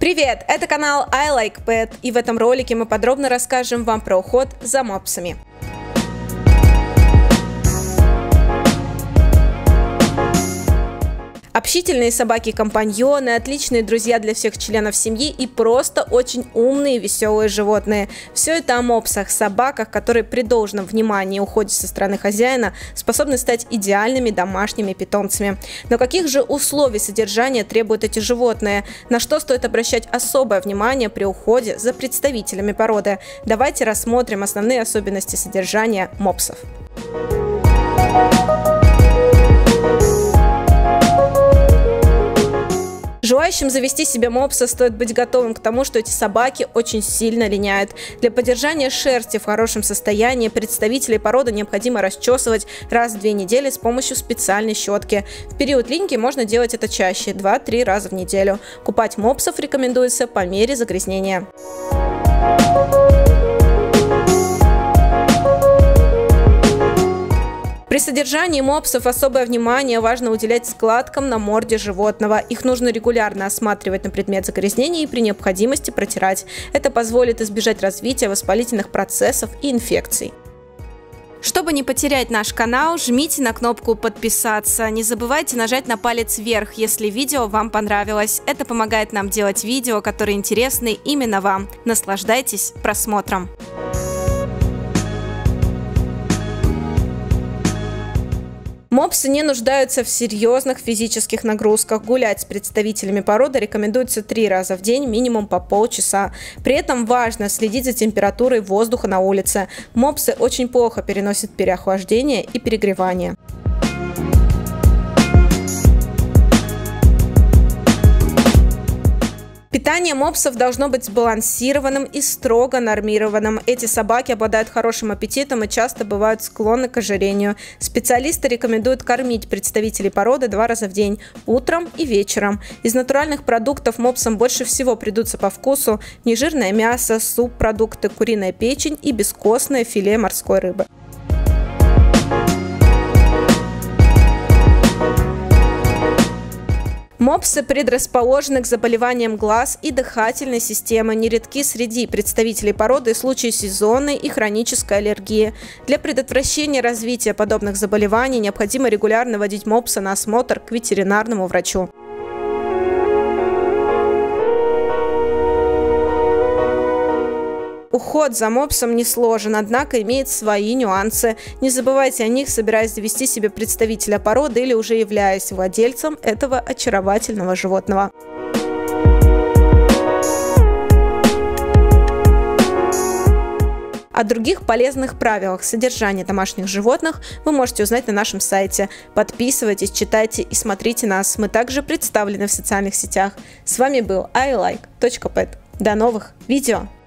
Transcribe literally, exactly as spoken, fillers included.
Привет! Это канал I Like Pet, и в этом ролике мы подробно расскажем вам про уход за мопсами. Общительные собаки-компаньоны, отличные друзья для всех членов семьи и просто очень умные и веселые животные. Все это о мопсах, собаках, которые при должном внимании и уходе со стороны хозяина способны стать идеальными домашними питомцами. Но каких же условий содержания требуют эти животные? На что стоит обращать особое внимание при уходе за представителями породы? Давайте рассмотрим основные особенности содержания мопсов. Желающим завести себе мопса стоит быть готовым к тому, что эти собаки очень сильно линяют. Для поддержания шерсти в хорошем состоянии представителей породы необходимо расчесывать раз в две недели с помощью специальной щетки. В период линьки можно делать это чаще – два-три раза в неделю. Купать мопсов рекомендуется по мере загрязнения. При содержании мопсов особое внимание важно уделять складкам на морде животного. Их нужно регулярно осматривать на предмет загрязнений и при необходимости протирать. Это позволит избежать развития воспалительных процессов и инфекций. Чтобы не потерять наш канал, жмите на кнопку «Подписаться». Не забывайте нажать на палец вверх, если видео вам понравилось. Это помогает нам делать видео, которые интересны именно вам. Наслаждайтесь просмотром. Мопсы не нуждаются в серьезных физических нагрузках. Гулять с представителями породы рекомендуется три раза в день, минимум по полчаса. При этом важно следить за температурой воздуха на улице. Мопсы очень плохо переносят переохлаждение и перегревание. Питание мопсов должно быть сбалансированным и строго нормированным. Эти собаки обладают хорошим аппетитом и часто бывают склонны к ожирению. Специалисты рекомендуют кормить представителей породы два раза в день – утром и вечером. Из натуральных продуктов мопсам больше всего придутся по вкусу нежирное мясо, субпродукты, куриная печень и бескостное филе морской рыбы. Мопсы предрасположены к заболеваниям глаз и дыхательной системы, нередки среди представителей породы случаи сезонной и хронической аллергии. Для предотвращения развития подобных заболеваний необходимо регулярно водить мопса на осмотр к ветеринарному врачу. Уход за мопсом не сложен, однако имеет свои нюансы. Не забывайте о них, собираясь завести себе представителя породы или уже являясь владельцем этого очаровательного животного. О других полезных правилах содержания домашних животных вы можете узнать на нашем сайте. Подписывайтесь, читайте и смотрите нас. Мы также представлены в социальных сетях. С вами был I Like точка Pet. До новых видео!